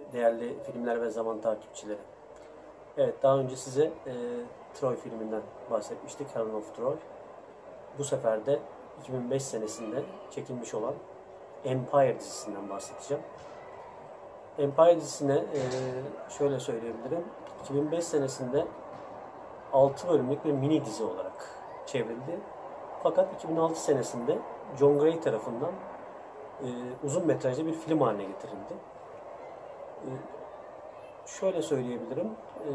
değerli filmler ve zaman takipçileri. Evet, daha önce size Troy filminden bahsetmiştik, Helen of Troy. Bu sefer de 2005 senesinde çekilmiş olan Empire dizisinden bahsedeceğim. Empire dizisine şöyle söyleyebilirim. 2005 senesinde 6 bölümlük bir mini dizi olarak çevrildi. Fakat 2006 senesinde John Gray tarafından uzun metrajlı bir film haline getirildi. Şöyle söyleyebilirim.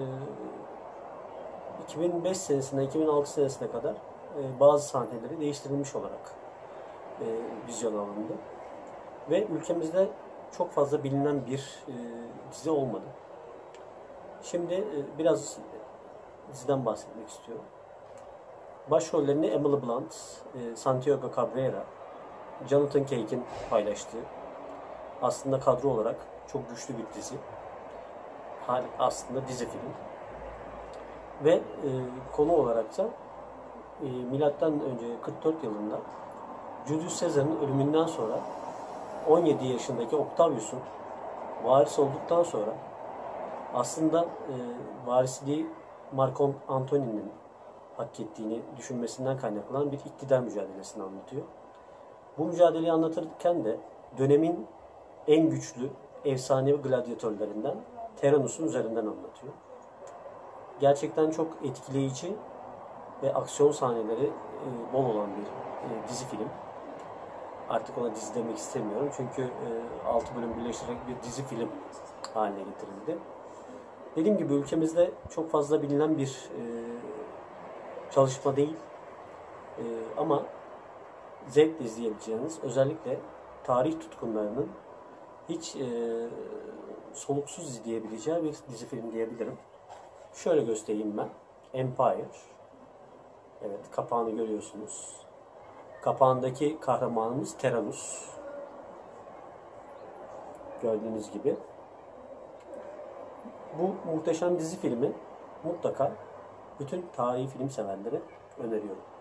2005 senesinden 2006 senesine kadar bazı sahneleri değiştirilmiş olarak vizyona alındı. Ve ülkemizde çok fazla bilinen bir dizi olmadı. Şimdi biraz diziden bahsetmek istiyorum. Başrollerini Emily Blunt, Santiago Cabrera, Jonathan Cake'in paylaştığı, aslında kadro olarak çok güçlü bir dizi. Aslında dizi film. Ve konu olarak da milattan önce 44 yılında Julius Caesar'ın ölümünden sonra 17 yaşındaki Octavius'un varis olduktan sonra aslında varisliği Mark Antony'nin hak ettiğini düşünmesinden kaynaklanan bir iktidar mücadelesini anlatıyor. Bu mücadeleyi anlatırken de dönemin en güçlü efsanevi gladyatörlerinden Tyrannus'un üzerinden anlatıyor. Gerçekten çok etkileyici ve aksiyon sahneleri bol olan bir dizi film. Artık ona dizi demek istemiyorum çünkü 6 bölüm birleştirerek bir dizi film haline getirildi. Dediğim gibi ülkemizde çok fazla bilinen bir çalışma değil. Ama zevkle izleyebileceğiniz, özellikle tarih tutkunlarının hiç soluksuz izleyebileceği bir dizi film diyebilirim. Şöyle göstereyim ben. Empire. Evet, kapağını görüyorsunuz. Kapağındaki kahramanımız Tyrannus. Gördüğünüz gibi. Bu muhteşem dizi filmi mutlaka bütün tarihi film severlere öneriyorum.